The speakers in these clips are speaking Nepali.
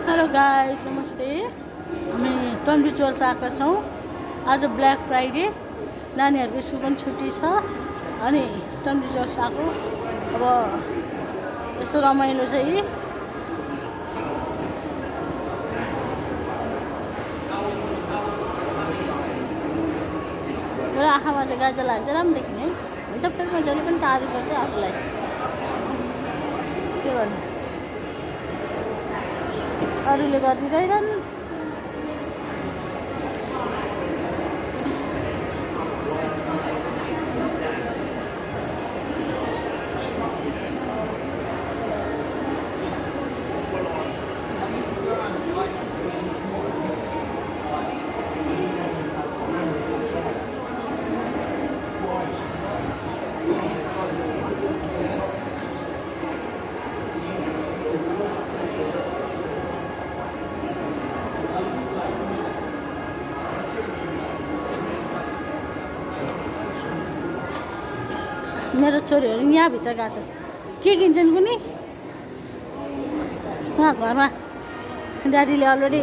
हेलो गाइस, नमस्ते। हामी टनब्रिज वेल्स आएका छौँ। आज ब्ल्याक फ्राइडे, नानीहरूको स्कुल पनि छुट्टी छ अनि टनब्रिज वेल्स आएको। अब यस्तो रमाइलो छ यी। मेरो आँखामा चाहिँ गाजर लाग्छ, राम्रो देखिने है। त फेरि जहिले पनि तारिफ गर्छ आफूलाई, के गर्नु, अरूले गरिदिँदैन। मेरो छोरीहरू यहाँभित्र गएको छ। के किन्छन् कुनी उहाँ घरमा? ड्याडीले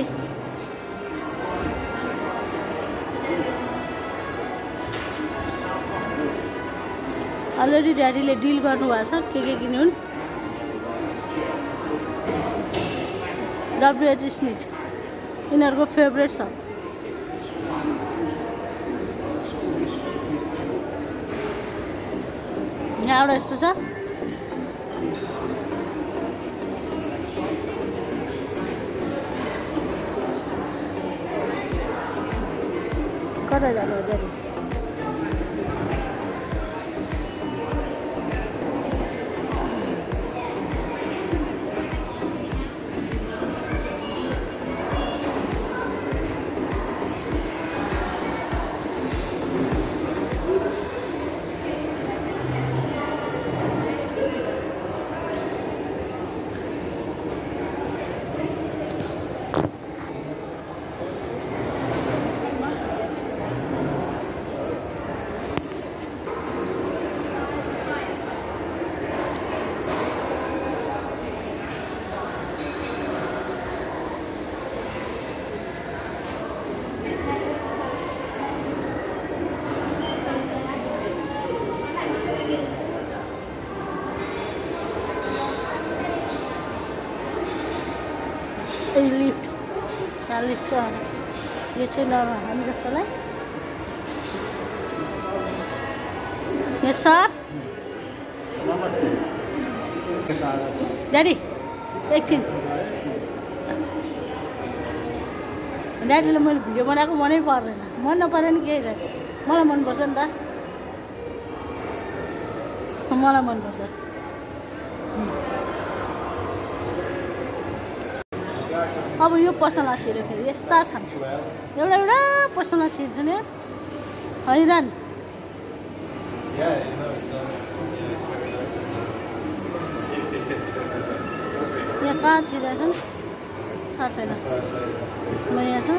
अलरेडी ड्याडीले डिल गर्नुभएको छ के किन्नु। WH स्मिथ यिनीहरूको फेभरेट छ। यहाँबाट यस्तो छ। कता जानु हो ड्याडी? लिफ्ट, यहाँ लिफ्ट छ। यो चाहिँ नर्मल हामी जस्तोलाई। यस सर। नमस्ते ड्याडी, एकछिन। ड्याडीले मैले भिडियो बनाएको मनै पर्दैन। मन नपरे नि केही छैन, मलाई मनपर्छ नि त। मलाई मनपर्छ। अब यो पसलमा छिर्यो फेरि यस्ता छन्। एउटा पसलमा छिर्छ नि हैरान। यहाँ कहाँ छिरेका छन् थाहा छैन। नयाँ छ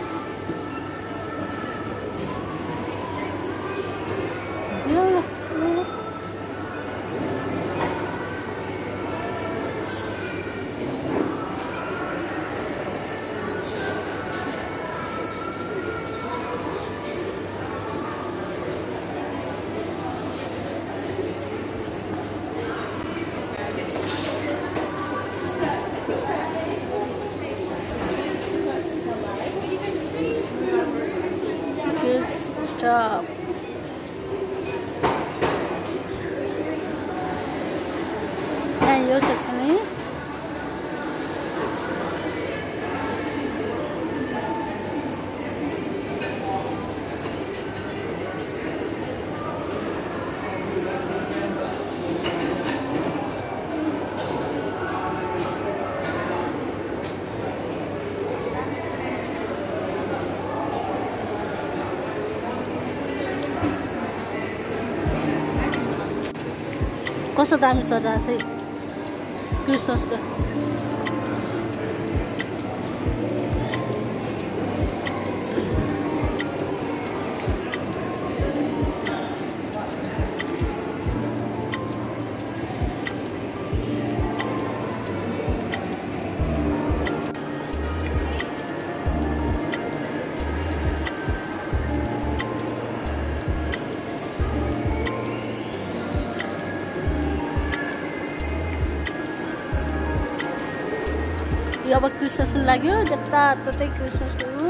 stop. यहाँ यो छ नि। कस्तो दामी सजाएको छ है क्रिसमसको। यो अब क्रिसमस लाग्यो जताततै क्रिसमसको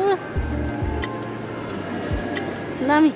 नामी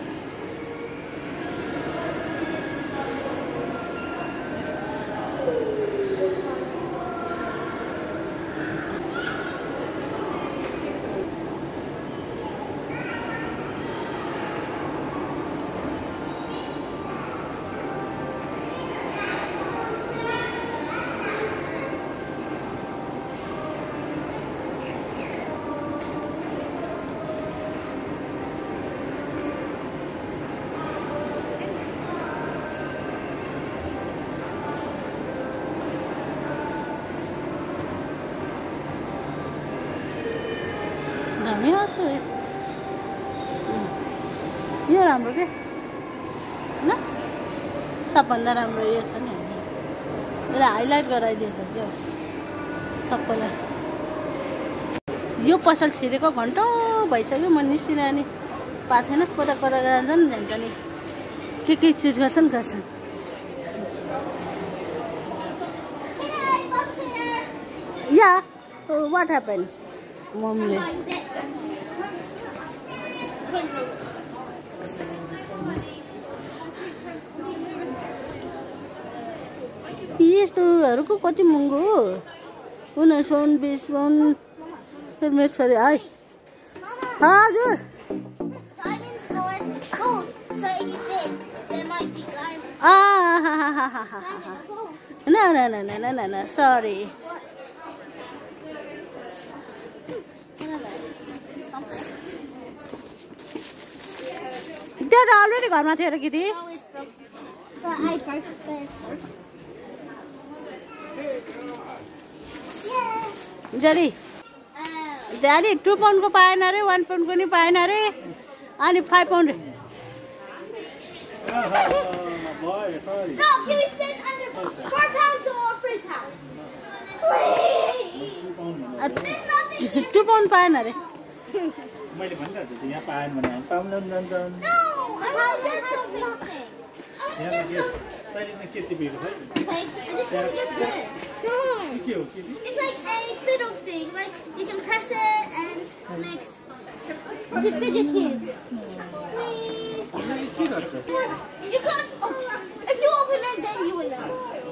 दामी आउँछ यो राम्रो के होइन सबभन्दा राम्रो यो छ नि यसलाई हाइलाइट गराइदिएछ जस सबैलाई यो पसल छिरेको घन्टौँ भइसक्यो म निस्किरहने पाएको छैन कता कता जान्छन् जान्छ नि के चिज गर्छन् या वाट ह्यापन मम्मीले यस्तोहरूको कति महँगो हो 19 20 मेरो छोरी है हजुर न सरी त्यो त अलरेडी घरमा थियो र किटी जरी ड्याडी 2 पाउन्डको पाएन अरे 1 पाउन्डको नि पाएन अरे अनि 5 pound Sorry. No, can we spend under 4 pounds or 3 pounds? Please! There's nothing here. 2 pound पाएन अरे मैले भनिरहेको छु यहाँ पाएन भने हामी पाउन जान्छन् No, I want this or nothing. I want यहाँ this or... तैँले चाहिँ के चिपेको खै Okay, I just want to get this. Come on. के हो के It's like a fiddle thing. Like, you can press it and it makes... It's a fidget cube. Please. के गर्छ You can't... Oh, if you open it, then you will know.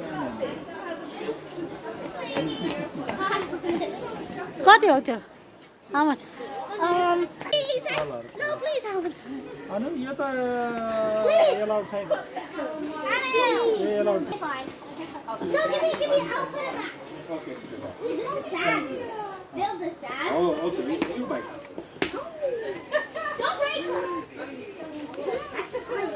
कति हो त्यो how much Please, no, please, I want some. अनु यो त Please. एलाउड छैन Please. एलाउड छैन Fine. No, give me, I'll put it back. Okay Ooh, this is sad. Build this, Dad. Oh okay you bye Don't break them. That's a great.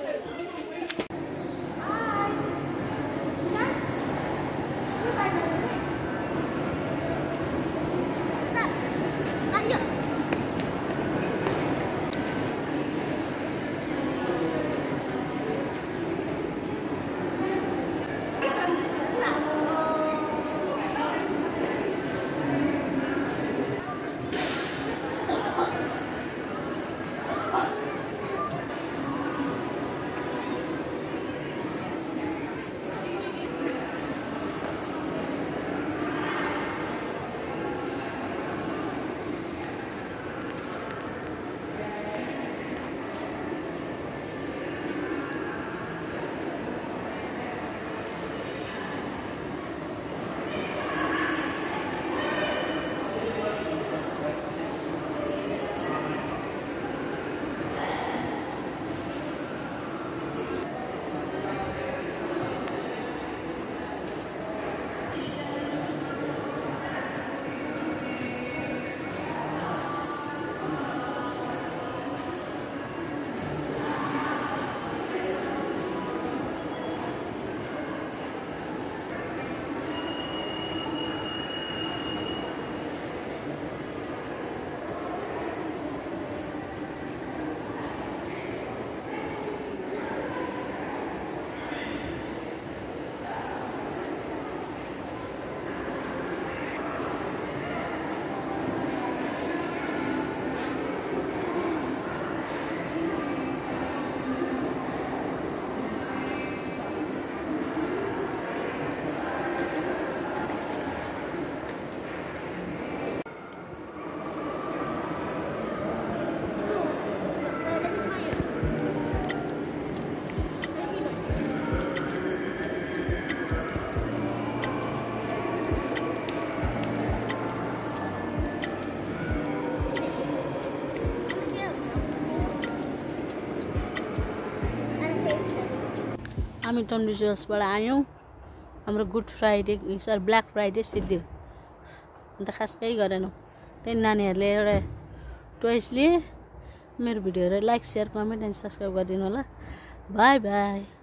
हामी टनब्रिज वेल्सबाट आयौँ हाम्रो Good Friday sorry Black Friday सिद्धियो अन्त खास केही गरेनौँ त्यही नानीहरूले एउटा टोइस लिए मेरो भिडियोहरू like share comment and subscribe गरिदिनु होला बाई बाई